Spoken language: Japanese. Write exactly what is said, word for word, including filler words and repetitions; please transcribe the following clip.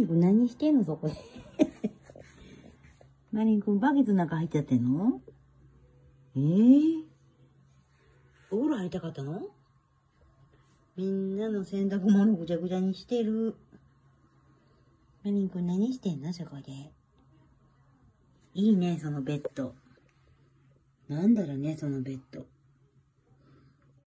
くん何してんのそこで。マリンくんバケツの中入っちゃってんの？えー、お風呂入りたかったの？みんなの洗濯物ぐちゃぐちゃにしてる。マリンくん何してんのそこで。いいね、そのベッド。なんだろうね、そのベッド。